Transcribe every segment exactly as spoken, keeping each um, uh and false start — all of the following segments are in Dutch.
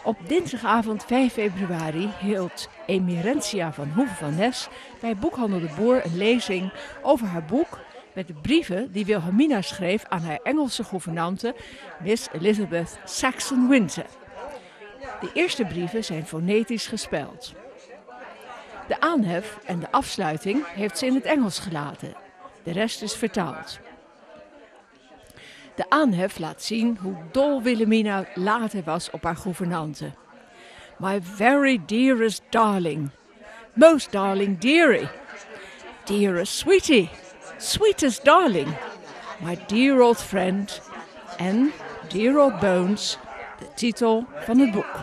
Op dinsdagavond vijf februari hield Emerentia van Hoeve van Nes bij Boekhandel de Boer een lezing over haar boek met de brieven die Wilhelmina schreef aan haar Engelse gouvernante Miss Elizabeth Saxon Winter. De eerste brieven zijn fonetisch gespeld. De aanhef en de afsluiting heeft ze in het Engels gelaten. De rest is vertaald. De aanhef laat zien hoe dol Wilhelmina later was op haar gouvernante. My very dearest darling, most darling dearie, dearest sweetie, sweetest darling, my dear old friend en Dear Old Bones, de titel van het boek.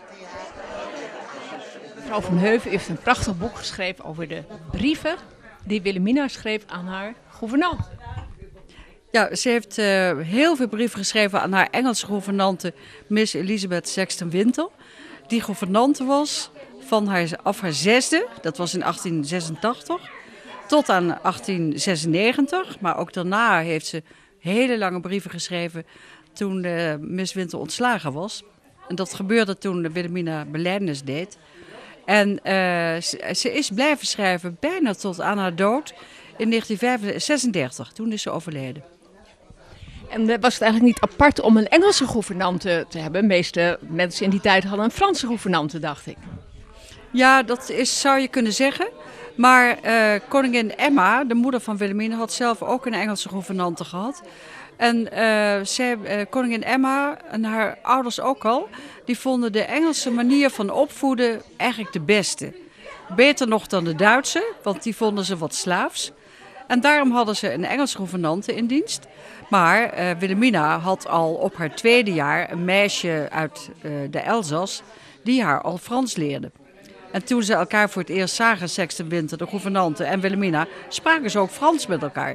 Mevrouw van Heuven heeft een prachtig boek geschreven over de brieven die Wilhelmina schreef aan haar gouvernante. Ja, ze heeft uh, heel veel brieven geschreven aan haar Engelse gouvernante Miss Elizabeth Saxon Winter. Die gouvernante was van haar, af haar zesde, dat was in achttien zesentachtig, tot aan achttien zesennegentig. Maar ook daarna heeft ze hele lange brieven geschreven toen uh, Miss Winter ontslagen was. En dat gebeurde toen Wilhelmina belijdenis deed. En uh, ze, ze is blijven schrijven bijna tot aan haar dood in negentien zesendertig. Toen is ze overleden. En was het eigenlijk niet apart om een Engelse gouvernante te hebben? De meeste mensen in die tijd hadden een Franse gouvernante, dacht ik. Ja, dat is, zou je kunnen zeggen. Maar uh, koningin Emma, de moeder van Wilhelmina, had zelf ook een Engelse gouvernante gehad. En uh, zij, uh, koningin Emma en haar ouders ook al, die vonden de Engelse manier van opvoeden eigenlijk de beste. Beter nog dan de Duitse, want die vonden ze wat slaafs. En daarom hadden ze een Engelse gouvernante in dienst. Maar uh, Wilhelmina had al op haar tweede jaar een meisje uit uh, de Elzas die haar al Frans leerde. En toen ze elkaar voor het eerst zagen, Saxon Winter, de gouvernante en Wilhelmina, spraken ze ook Frans met elkaar.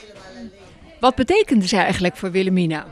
Wat betekende zij eigenlijk voor Wilhelmina?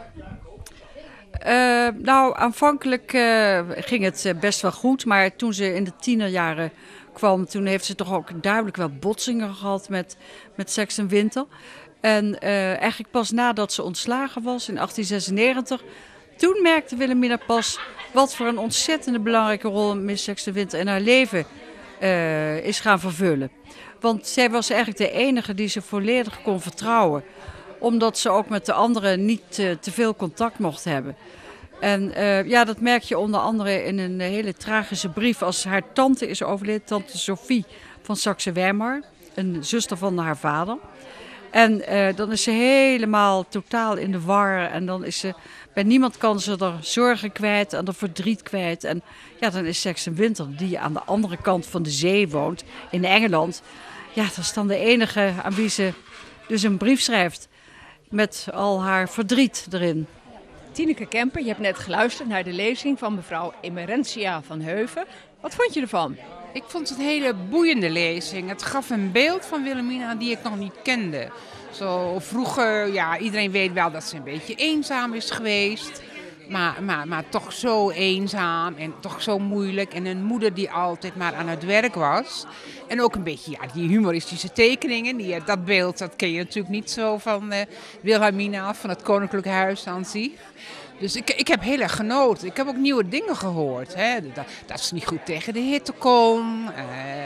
Uh, nou, aanvankelijk uh, ging het uh, best wel goed, maar toen ze in de tienerjaren kwam, toen heeft ze toch ook duidelijk wel botsingen gehad met, met Saxon Winter. En uh, eigenlijk pas nadat ze ontslagen was in achttien zesennegentig, toen merkte Wilhelmina pas wat voor een ontzettende belangrijke rol Miss Saxon Winter in haar leven uh, is gaan vervullen. Want zij was eigenlijk de enige die ze volledig kon vertrouwen, omdat ze ook met de anderen niet uh, te veel contact mocht hebben. En uh, ja, dat merk je onder andere in een hele tragische brief als haar tante is overleden, tante Sophie van Saxe-Weimar, een zuster van haar vader. En uh, dan is ze helemaal totaal in de war en dan is ze, bij niemand kan ze er zorgen kwijt en er verdriet kwijt. En ja, dan is Saxon Winter, die aan de andere kant van de zee woont, in Engeland. Ja, dat is dan de enige aan wie ze dus een brief schrijft met al haar verdriet erin. Tineke Kemper, je hebt net geluisterd naar de lezing van mevrouw Emerentia van Heuven. Wat vond je ervan? Ik vond het een hele boeiende lezing. Het gaf een beeld van Wilhelmina die ik nog niet kende. Zo vroeger, ja, iedereen weet wel dat ze een beetje eenzaam is geweest. Maar, maar, maar toch zo eenzaam en toch zo moeilijk. En een moeder die altijd maar aan het werk was. En ook een beetje, ja, die humoristische tekeningen. Die, dat beeld, dat ken je natuurlijk niet zo van uh, Wilhelmina, van het Koninklijk Huis aan zich. Dus ik, ik heb heel erg genoten. Ik heb ook nieuwe dingen gehoord. Hè? Dat, dat ze niet goed tegen de hitte kon. Uh,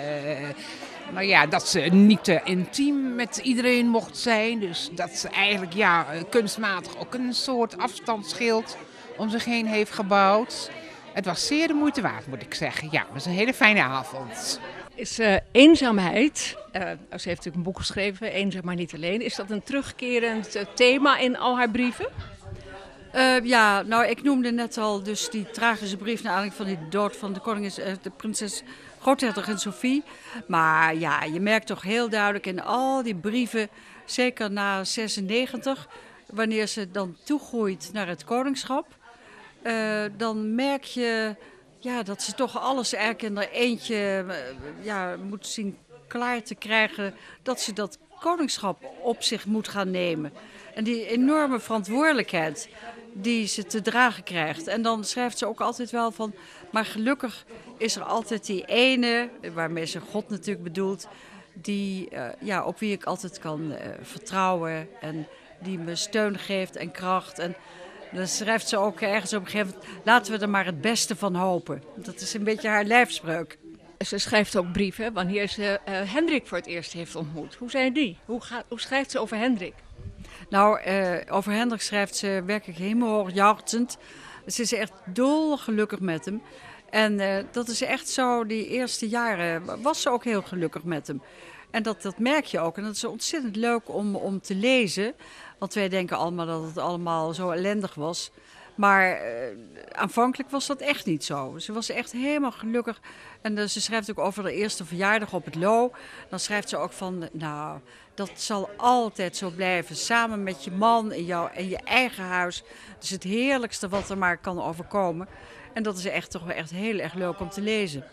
maar ja, dat ze niet te intiem met iedereen mocht zijn. Dus dat ze eigenlijk ja, kunstmatig ook een soort afstandsschild om zich heen heeft gebouwd. Het was zeer de moeite waard, moet ik zeggen. Ja, het was een hele fijne avond. Is uh, eenzaamheid, uh, ze heeft natuurlijk een boek geschreven, Eenzaam maar niet alleen. Is dat een terugkerend uh, thema in al haar brieven? Uh, ja, nou ik noemde net al dus die tragische brief naar aanleiding van die dood van de koningin, uh, de prinses groothertogin Sophie. Maar ja, je merkt toch heel duidelijk in al die brieven, zeker na zesennegentig, wanneer ze dan toegroeit naar het koningschap, uh, dan merk je ja, dat ze toch alles eigenlijk in er eentje uh, ja, moet zien klaar te krijgen, dat ze dat koningschap op zich moet gaan nemen. En die enorme verantwoordelijkheid die ze te dragen krijgt. En dan schrijft ze ook altijd wel van, maar gelukkig is er altijd die ene, waarmee ze God natuurlijk bedoelt, die, uh, ja, op wie ik altijd kan uh, vertrouwen en die me steun geeft en kracht. En Dan schrijft ze ook ergens op een gegeven moment, laten we er maar het beste van hopen. Dat is een beetje haar lijfspreuk. Ze schrijft ook brieven wanneer ze uh, Hendrik voor het eerst heeft ontmoet. Hoe zijn die? Hoe, gaat, hoe schrijft ze over Hendrik? Nou, uh, over Hendrik schrijft ze werkelijk hemelhoogjuichend. Ze is echt dolgelukkig met hem. En uh, dat is echt zo, die eerste jaren was ze ook heel gelukkig met hem. En dat, dat merk je ook. En dat is ontzettend leuk om, om te lezen. Want wij denken allemaal dat het allemaal zo ellendig was. Maar uh, aanvankelijk was dat echt niet zo. Ze was echt helemaal gelukkig. En uh, ze schrijft ook over de eerste verjaardag op het Loo. Dan schrijft ze ook van, nou, dat zal altijd zo blijven. Samen met je man en, jou, en je eigen huis. Dat is het heerlijkste wat er maar kan overkomen. En dat is echt toch wel echt heel erg leuk om te lezen.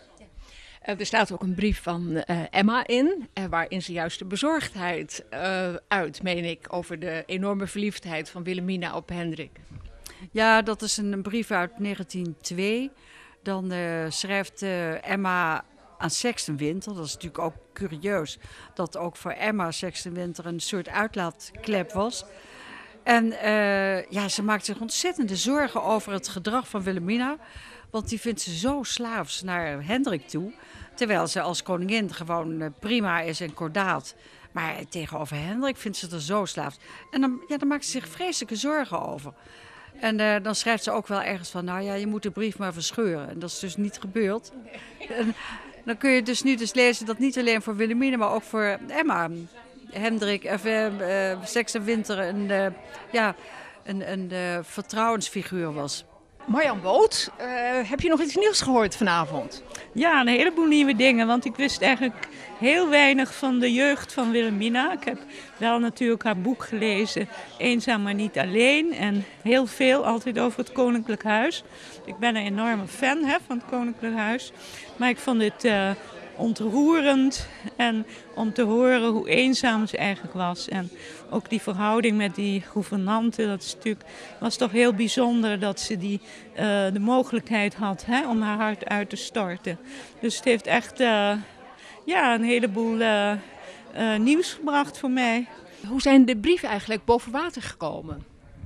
Er staat ook een brief van uh, Emma in, uh, waarin ze juist de bezorgdheid uh, uit, meen ik, over de enorme verliefdheid van Wilhelmina op Hendrik. Ja, dat is een, een brief uit negentien twee. Dan uh, schrijft uh, Emma aan Sexten Winter. Dat is natuurlijk ook curieus, dat ook voor Emma Sexten Winter een soort uitlaatklep was. En uh, ja, ze maakt zich ontzettende zorgen over het gedrag van Wilhelmina. Want die vindt ze zo slaafs naar Hendrik toe. Terwijl ze als koningin gewoon prima is en kordaat. Maar tegenover Hendrik vindt ze er zo slaafs. En dan, ja, dan maakt ze zich vreselijke zorgen over. En uh, dan schrijft ze ook wel ergens van, nou ja, je moet de brief maar verscheuren. En dat is dus niet gebeurd. En dan kun je dus nu dus lezen dat niet alleen voor Wilhelmina, maar ook voor Emma, Hendrik, of uh, uh, Sexten Winter een, uh, ja, een, een uh, vertrouwensfiguur was. Marjan Boot, uh, heb je nog iets nieuws gehoord vanavond? Ja, een heleboel nieuwe dingen, want ik wist eigenlijk heel weinig van de jeugd van Wilhelmina. Ik heb wel natuurlijk haar boek gelezen, Eenzaam maar niet alleen, en heel veel altijd over het Koninklijk Huis. Ik ben een enorme fan hè, van het Koninklijk Huis, maar ik vond het uh, ontroerend en om te horen hoe eenzaam ze eigenlijk was. En ook die verhouding met die gouvernante, dat is natuurlijk, was toch heel bijzonder dat ze die, uh, de mogelijkheid had hè, om haar hart uit te storten. Dus het heeft echt uh, ja, een heleboel uh, uh, nieuws gebracht voor mij. Hoe zijn de brieven eigenlijk boven water gekomen?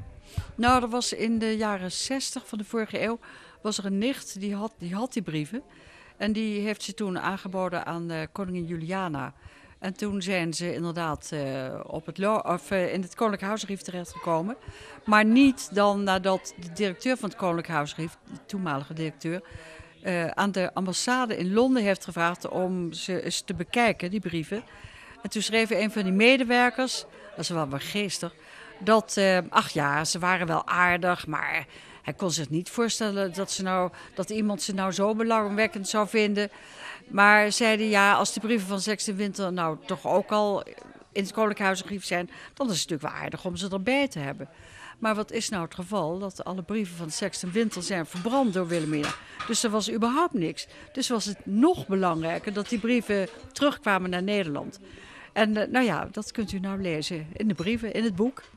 Nou, er was in de jaren zestig van de vorige eeuw was er een nicht die had die, had die brieven. En die heeft ze toen aangeboden aan uh, koningin Juliana. En toen zijn ze inderdaad uh, op het lo- of, uh, in het Koninklijk Huisarchief terechtgekomen. Maar niet dan nadat de directeur van het Koninklijk Huisarchief, de toenmalige directeur, uh, aan de ambassade in Londen heeft gevraagd om ze eens te bekijken, die brieven. En toen schreef een van die medewerkers, dat is wel wel geestig, dat, uh, ach ja, ze waren wel aardig, maar hij kon zich niet voorstellen dat, ze nou, dat iemand ze nou zo belangwekkend zou vinden. Maar zeiden ja, als de brieven van Sexten Winter nou toch ook al in het Koninklijk Huisarchief zijn, dan is het natuurlijk wel aardig om ze erbij te hebben. Maar wat is nou het geval? Dat alle brieven van Sexten Winter zijn verbrand door Wilhelmina. Dus er was überhaupt niks. Dus was het nog belangrijker dat die brieven terugkwamen naar Nederland. En uh, nou ja, dat kunt u nou lezen in de brieven, in het boek.